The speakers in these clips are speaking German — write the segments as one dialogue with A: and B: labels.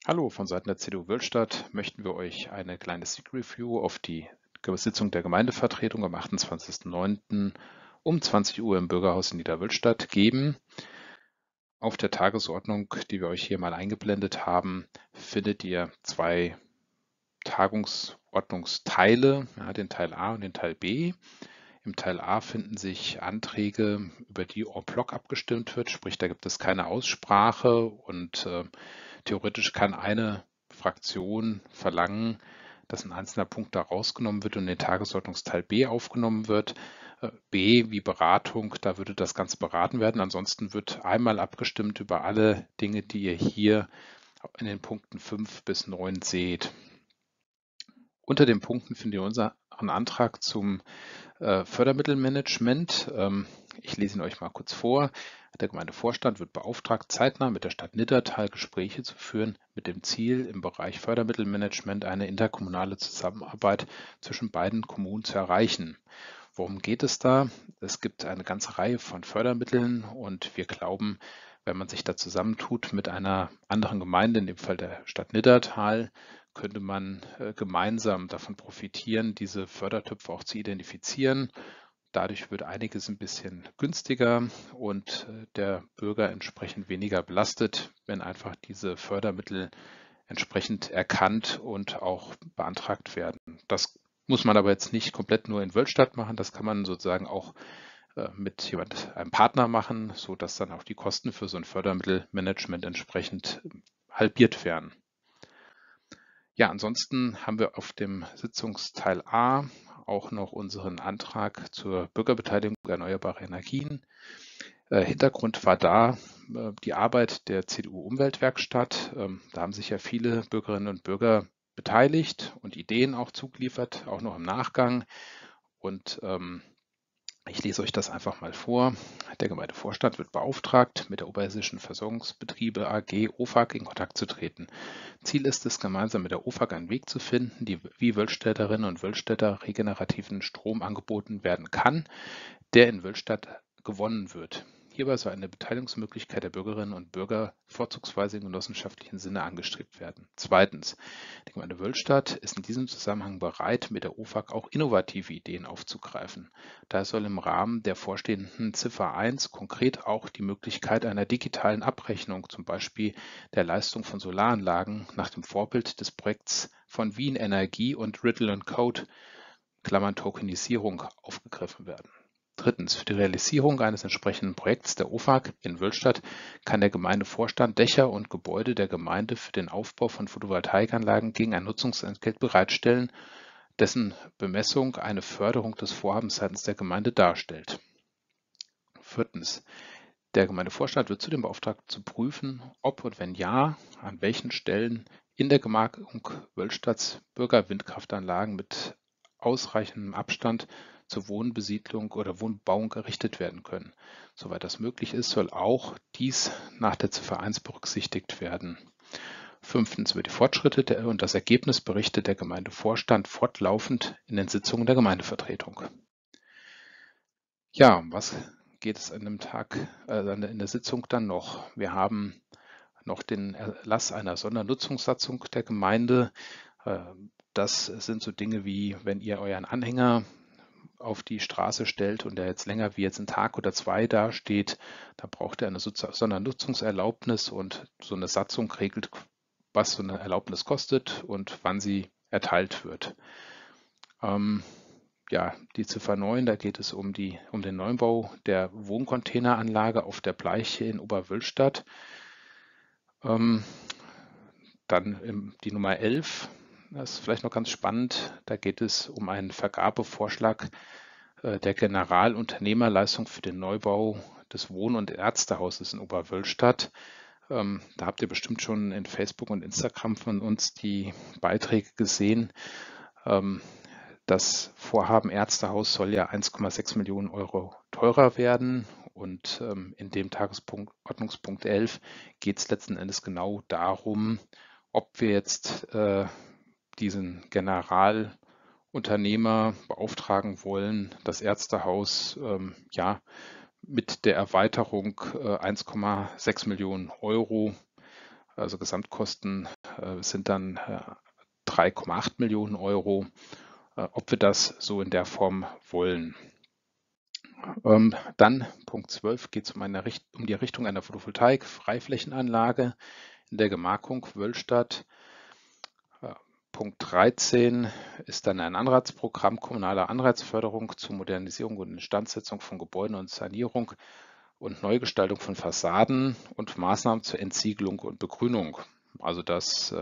A: Hallo, von Seiten der CDU Willstadt möchten wir euch eine kleine Sneak Review auf die Sitzung der Gemeindevertretung am 28.09. um 20 Uhr im Bürgerhaus in Niederwillstadt geben. Auf der Tagesordnung, die wir euch hier mal eingeblendet haben, findet ihr zwei Tagungsordnungsteile, den Teil A und den Teil B. Im Teil A finden sich Anträge, über die en bloc abgestimmt wird, sprich, da gibt es keine Aussprache und theoretisch kann eine Fraktion verlangen, dass ein einzelner Punkt da rausgenommen wird und in den Tagesordnungsteil B aufgenommen wird. B wie Beratung, da würde das Ganze beraten werden. Ansonsten wird einmal abgestimmt über alle Dinge, die ihr hier in den Punkten 5 bis 9 seht. Unter den Punkten findet ihr unseren Antrag zum Fördermittelmanagement. Ich lese ihn euch mal kurz vor. Der Gemeindevorstand wird beauftragt, zeitnah mit der Stadt Niddertal Gespräche zu führen, mit dem Ziel, im Bereich Fördermittelmanagement eine interkommunale Zusammenarbeit zwischen beiden Kommunen zu erreichen. Worum geht es da? Es gibt eine ganze Reihe von Fördermitteln und wir glauben, wenn man sich da zusammentut mit einer anderen Gemeinde, in dem Fall der Stadt Niddertal, könnte man gemeinsam davon profitieren, diese Fördertöpfe auch zu identifizieren. Dadurch wird einiges ein bisschen günstiger und der Bürger entsprechend weniger belastet, wenn einfach diese Fördermittel entsprechend erkannt und auch beantragt werden. Das muss man aber jetzt nicht komplett nur in Wölstadt machen, das kann man sozusagen auch mit einem Partner machen, sodass dann auch die Kosten für so ein Fördermittelmanagement entsprechend halbiert werden. Ja, ansonsten haben wir auf dem Sitzungsteil A auch noch unseren Antrag zur Bürgerbeteiligung erneuerbarer Energien. Hintergrund war da die Arbeit der CDU-Umweltwerkstatt. Da haben sich ja viele Bürgerinnen und Bürger beteiligt und Ideen auch zugeliefert, auch noch im Nachgang. Und ich lese euch das einfach mal vor. Der Gemeindevorstand wird beauftragt, mit der Oberhessischen Versorgungsbetriebe AG OFAG in Kontakt zu treten. Ziel ist es, gemeinsam mit der OFAG einen Weg zu finden, wie Wölstädterinnen und Wölstädter regenerativen Strom angeboten werden kann, der in Wölstadt gewonnen wird. Hierbei soll eine Beteiligungsmöglichkeit der Bürgerinnen und Bürger vorzugsweise im genossenschaftlichen Sinne angestrebt werden. Zweitens, die Gemeinde Wölstadt ist in diesem Zusammenhang bereit, mit der OFAG auch innovative Ideen aufzugreifen. Daher soll im Rahmen der vorstehenden Ziffer 1 konkret auch die Möglichkeit einer digitalen Abrechnung, zum Beispiel der Leistung von Solaranlagen, nach dem Vorbild des Projekts von Wien Energie und Riddle & Code (Tokenisierung) aufgegriffen werden. Drittens, für die Realisierung eines entsprechenden Projekts der OFAG in Wölstadt kann der Gemeindevorstand Dächer und Gebäude der Gemeinde für den Aufbau von Photovoltaikanlagen gegen ein Nutzungsentgelt bereitstellen, dessen Bemessung eine Förderung des Vorhabens seitens der Gemeinde darstellt. Viertens, der Gemeindevorstand wird zudem beauftragt zu prüfen, ob und wenn ja, an welchen Stellen in der Gemarkung Wölstadts Bürgerwindkraftanlagen mit ausreichendem Abstand zur Wohnbesiedlung oder Wohnbebauung errichtet werden können. Soweit das möglich ist, soll auch dies nach der Ziffer 1 berücksichtigt werden. Fünftens, über die Fortschritte und das Ergebnis berichtet der Gemeindevorstand fortlaufend in den Sitzungen der Gemeindevertretung. Ja, was geht es an dem Tag, in der Sitzung dann noch? Wir haben noch den Erlass einer Sondernutzungssatzung der Gemeinde. Das sind so Dinge wie, wenn ihr euren Anhänger auf die Straße stellt und der jetzt länger wie jetzt ein Tag oder zwei dasteht, da braucht er eine Sondernutzungserlaubnis und so eine Satzung regelt, was so eine Erlaubnis kostet und wann sie erteilt wird. Ja, die Ziffer 9, da geht es um den Neubau der Wohncontaineranlage auf der Bleiche in Oberwölstadt. Dann die Nummer 11, das ist vielleicht noch ganz spannend, da geht es um einen Vergabevorschlag der Generalunternehmerleistung für den Neubau des Wohn- und Ärztehauses in Oberwölstadt. Da habt ihr bestimmt schon in Facebook und Instagram von uns die Beiträge gesehen. Das Vorhaben Ärztehaus soll ja 1,6 Millionen Euro teurer werden und in dem Tagesordnungspunkt 11 geht es letzten Endes genau darum, ob wir jetzt diesen Generalunternehmer beauftragen wollen, das Ärztehaus mit der Erweiterung 1,6 Millionen Euro, also Gesamtkosten sind dann 3,8 Millionen Euro, ob wir das so in der Form wollen. Dann Punkt 12 geht es um die Errichtung einer Photovoltaik-Freiflächenanlage in der Gemarkung Wöllstadt. Punkt 13 ist dann ein Anreizprogramm kommunaler Anreizförderung zur Modernisierung und Instandsetzung von Gebäuden und Sanierung und Neugestaltung von Fassaden und Maßnahmen zur Entsiegelung und Begrünung. Also das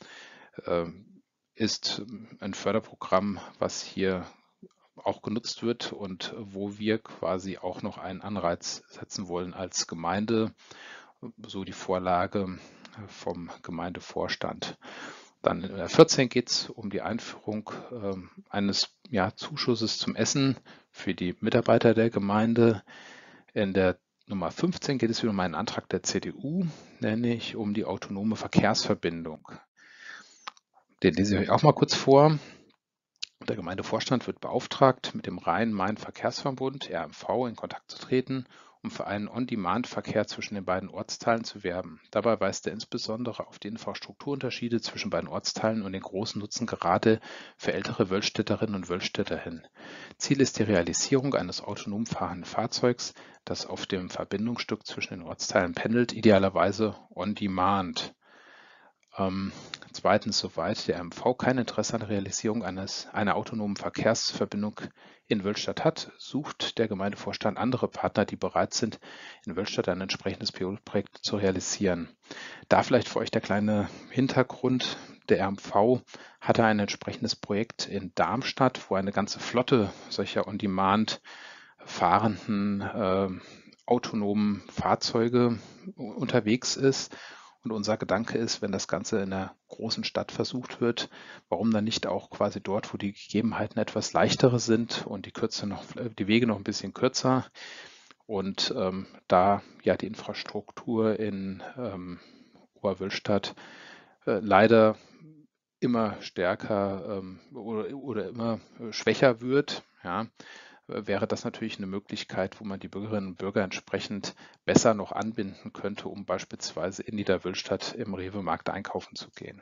A: ist ein Förderprogramm, was hier auch genutzt wird und wo wir quasi auch noch einen Anreiz setzen wollen als Gemeinde, so die Vorlage vom Gemeindevorstand. Dann in 14 geht es um die Einführung eines Zuschusses zum Essen für die Mitarbeiter der Gemeinde. In der Nummer 15 geht es wieder um einen Antrag der CDU, nämlich um die autonome Verkehrsverbindung. Den lese ich euch auch mal kurz vor. Der Gemeindevorstand wird beauftragt, mit dem Rhein-Main-Verkehrsverbund RMV in Kontakt zu treten, um für einen On-Demand-Verkehr zwischen den beiden Ortsteilen zu werben. Dabei weist er insbesondere auf die Infrastrukturunterschiede zwischen beiden Ortsteilen und den großen Nutzen gerade für ältere Wöllstädterinnen und Wöllstädter hin. Ziel ist die Realisierung eines autonom fahrenden Fahrzeugs, das auf dem Verbindungsstück zwischen den Ortsteilen pendelt, idealerweise On-Demand. Zweitens, soweit der MV kein Interesse an der Realisierung einer autonomen Verkehrsverbindung in Wöllstadt hat, sucht der Gemeindevorstand andere Partner, die bereit sind, in Wöllstadt ein entsprechendes Pilotprojekt zu realisieren. Da vielleicht für euch der kleine Hintergrund: Der RMV hatte ein entsprechendes Projekt in Darmstadt, wo eine ganze Flotte solcher on-demand fahrenden autonomen Fahrzeuge unterwegs ist. Und unser Gedanke ist, wenn das Ganze in einer großen Stadt versucht wird, warum dann nicht auch quasi dort, wo die Gegebenheiten etwas leichtere sind und die Wege noch ein bisschen kürzer und da ja die Infrastruktur in Oberwöllstadt leider immer stärker oder immer schwächer wird, ja, wäre das natürlich eine Möglichkeit, wo man die Bürgerinnen und Bürger entsprechend besser noch anbinden könnte, um beispielsweise in Niederwöllstadt im Rewe-Markt einkaufen zu gehen.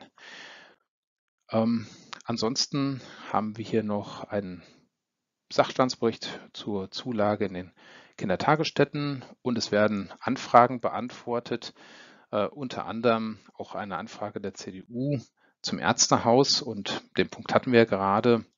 A: Ansonsten haben wir hier noch einen Sachstandsbericht zur Zulage in den Kindertagesstätten und es werden Anfragen beantwortet, unter anderem auch eine Anfrage der CDU zum Ärztehaus, und den Punkt hatten wir ja gerade.